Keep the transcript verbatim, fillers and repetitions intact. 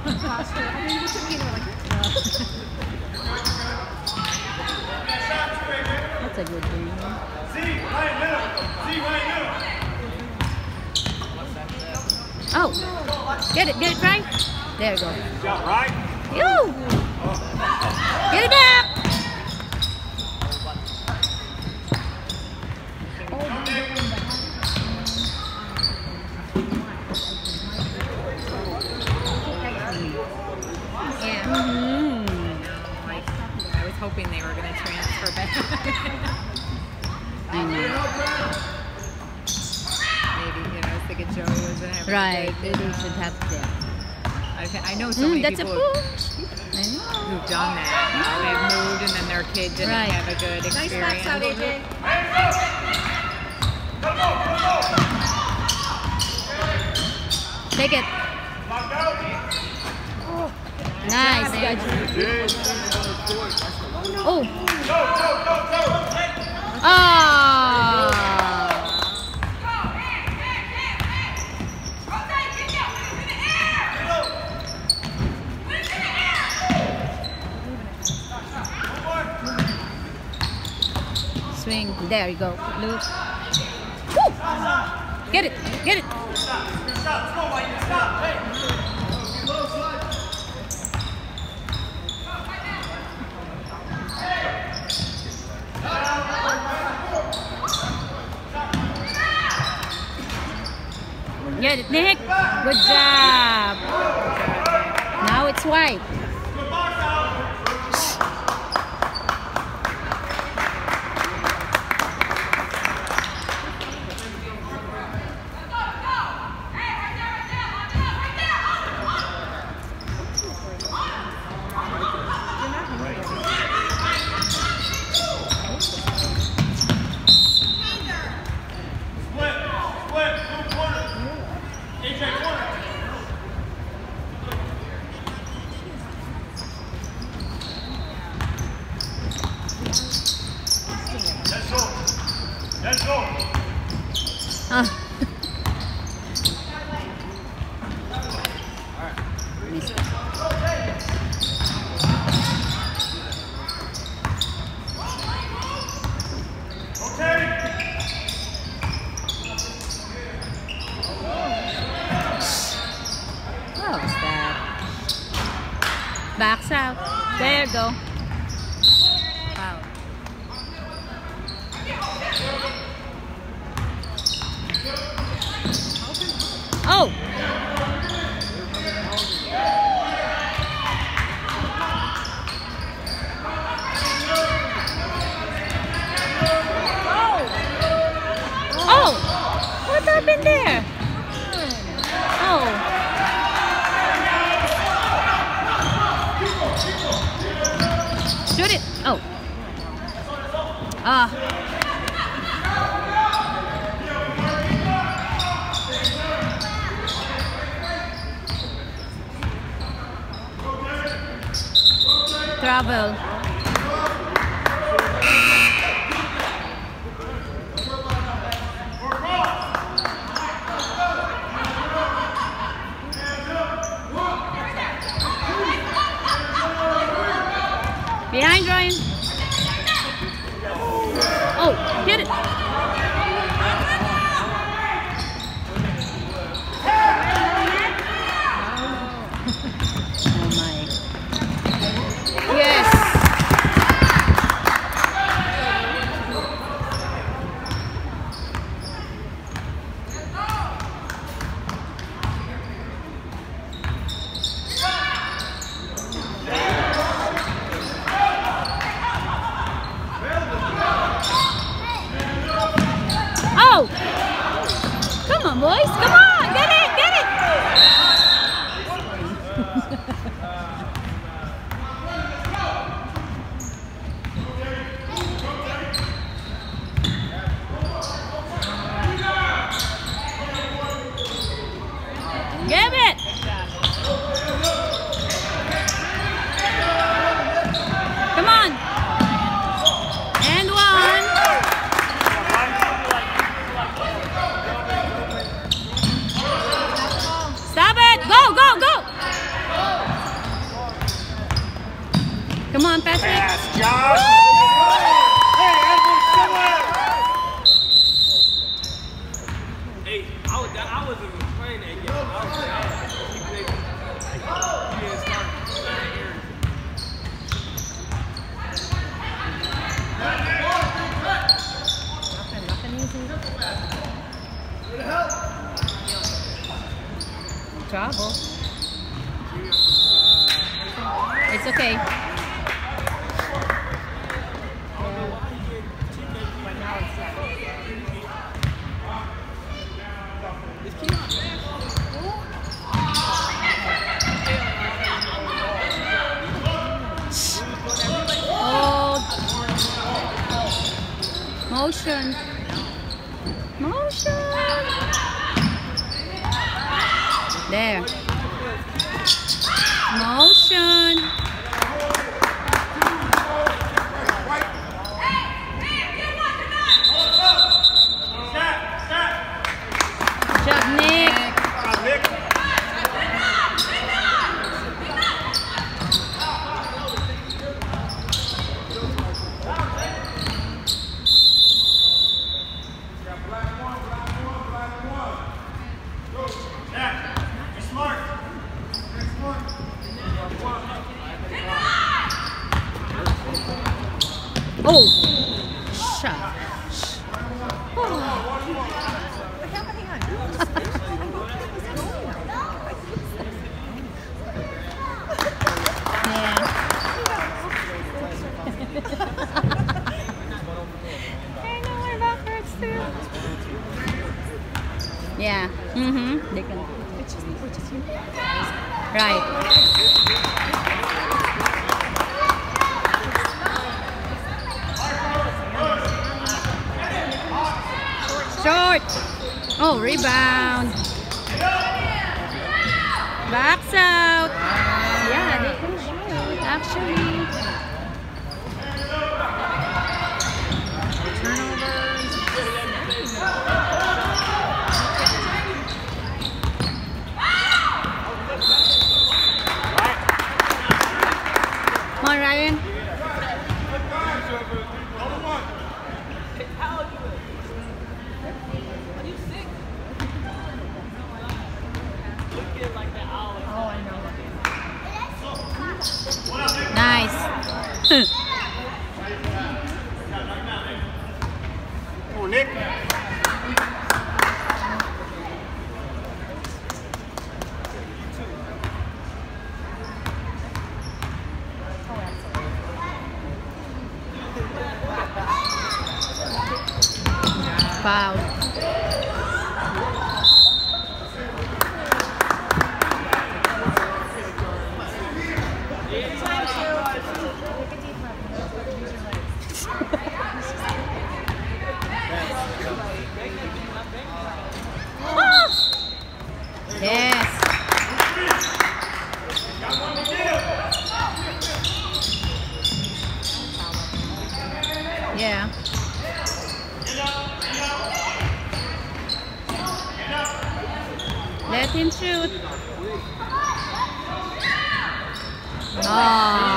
Posture. I mean, what you mean? We're like, that's a good game. See, right middle. See, right middle. Oh, get it, get it, Frank. There you go. Shot right. You. Get it back. yeah. Mm-hmm. Like, I was hoping they were going to transfer back. I know. Maybe, you know, I was thinking Joey was going to have Right, a maybe good, you uh, should have that. I, I know so Mm, many that's a people pool. who've, I know. who've done that. You know, they've moved and then their kid didn't Right. have a good Nice experience. backside, A J. Take it. Nice. Oh. Ah. Swing. There you go. Luke. Woo. Get it. Get it. Get it, Nick. Good job. Now it's white. Ah. Missed it. What was that? Backs out. There you go. Wow. Oh! Oh! What happened there? Oh. Shoot it! Oh. Ah. Travel. Behind Ryan. Oh, get it. Oh my. Yes. Come on, Patrick. Pass, Josh. Hey, Edward, somewhere. Hey, I was I wasn't even playing that game. I was bad. He didn't start nine years. Nothing, nothing easy. Trouble. It's okay. But now it's uh, Oh. Motion. Motion. There. Motion. Good job, Nick. Uh, Nick. Jack, be smart. Be smart. Oh. Shot. I know my back hurts too. Yeah. Mm-hmm. They can. It's just, we're just you. Right. Short. Oh, rebound. Backs out. Yeah, they can shoot, actually. Come on, Ryan. Oh, I know. Nice. Come on, Nick. Foul. Yes. Yeah. Let him shoot. Oh.